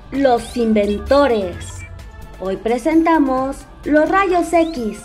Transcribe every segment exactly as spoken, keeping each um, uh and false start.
Los inventores. Hoy presentamos los rayos X.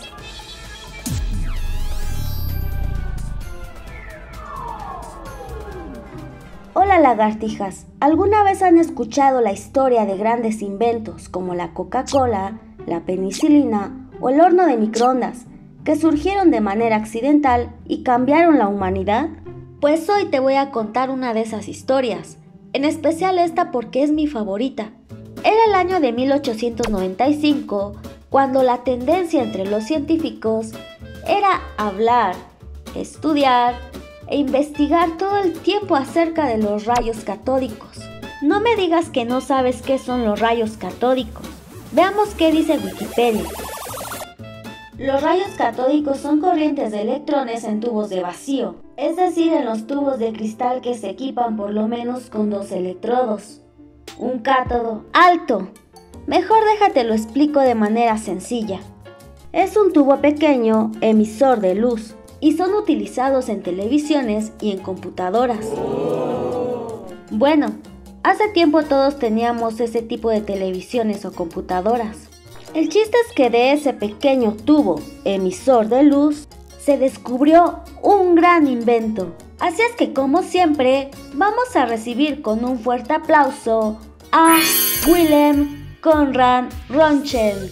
Hola lagartijas, ¿alguna vez han escuchado la historia de grandes inventos como la Coca-Cola, la penicilina o el horno de microondas, que surgieron de manera accidental y cambiaron la humanidad? Pues hoy te voy a contar una de esas historias, en especial esta porque es mi favorita. Era el año de mil ochocientos noventa y cinco, cuando la tendencia entre los científicos era hablar, estudiar e investigar todo el tiempo acerca de los rayos catódicos. No me digas que no sabes qué son los rayos catódicos. Veamos qué dice Wikipedia. Los rayos catódicos son corrientes de electrones en tubos de vacío, es decir, en los tubos de cristal que se equipan por lo menos con dos electrodos. Un cátodo. ¡Alto! Mejor déjate lo explico de manera sencilla. Es un tubo pequeño, emisor de luz, y son utilizados en televisiones y en computadoras. Bueno, hace tiempo todos teníamos ese tipo de televisiones o computadoras. El chiste es que de ese pequeño tubo emisor de luz se descubrió un gran invento. Así es que, como siempre, vamos a recibir con un fuerte aplauso a Wilhelm Conrad Röntgen.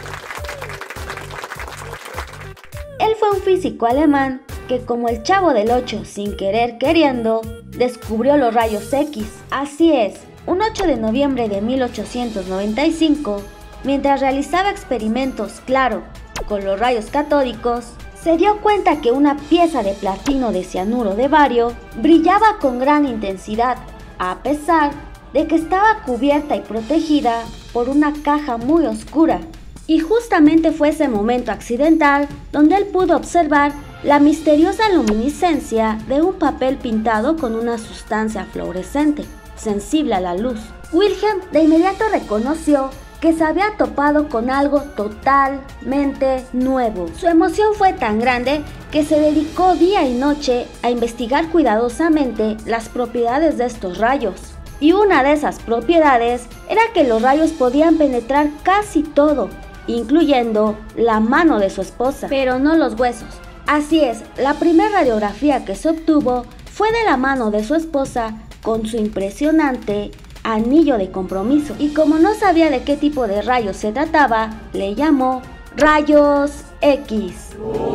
Él fue un físico alemán que, como el Chavo del Ocho, sin querer queriendo, descubrió los rayos X. Así es, un ocho de noviembre de mil ochocientos noventa y cinco, mientras realizaba experimentos, claro, con los rayos catódicos, se dio cuenta que una pieza de platino de cianuro de bario brillaba con gran intensidad, a pesar de que estaba cubierta y protegida por una caja muy oscura. Y justamente fue ese momento accidental donde él pudo observar la misteriosa luminiscencia de un papel pintado con una sustancia fluorescente, sensible a la luz. Wilhelm de inmediato reconoció que se había topado con algo totalmente nuevo. Su emoción fue tan grande que se dedicó día y noche a investigar cuidadosamente las propiedades de estos rayos. Y una de esas propiedades era que los rayos podían penetrar casi todo, incluyendo la mano de su esposa, pero no los huesos. Así es, la primera radiografía que se obtuvo fue de la mano de su esposa con su impresionante anillo de compromiso, y como no sabía de qué tipo de rayos se trataba, le llamó rayos X.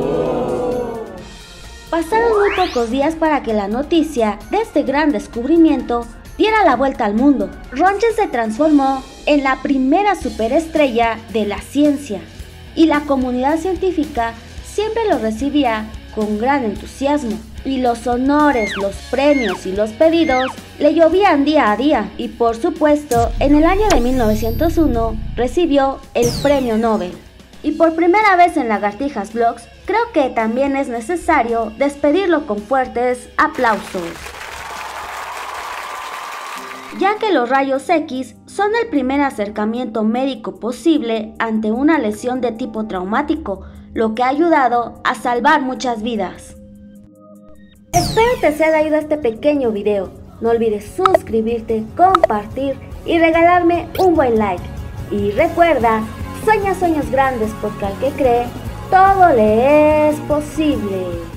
Pasaron muy pocos días para que la noticia de este gran descubrimiento diera la vuelta al mundo. Röntgen se transformó en la primera superestrella de la ciencia, y la comunidad científica siempre lo recibía con gran entusiasmo. Y los honores, los premios y los pedidos le llovían día a día. Y por supuesto, en el año de mil novecientos uno recibió el premio Nobel. Y por primera vez en Lagartijas Vlogs, creo que también es necesario despedirlo con fuertes aplausos, ya que los rayos X son el primer acercamiento médico posible ante una lesión de tipo traumático, lo que ha ayudado a salvar muchas vidas. Espero te sea de ayuda este pequeño video. No olvides suscribirte, compartir y regalarme un buen like. Y recuerda, sueña sueños grandes porque al que cree, todo le es posible.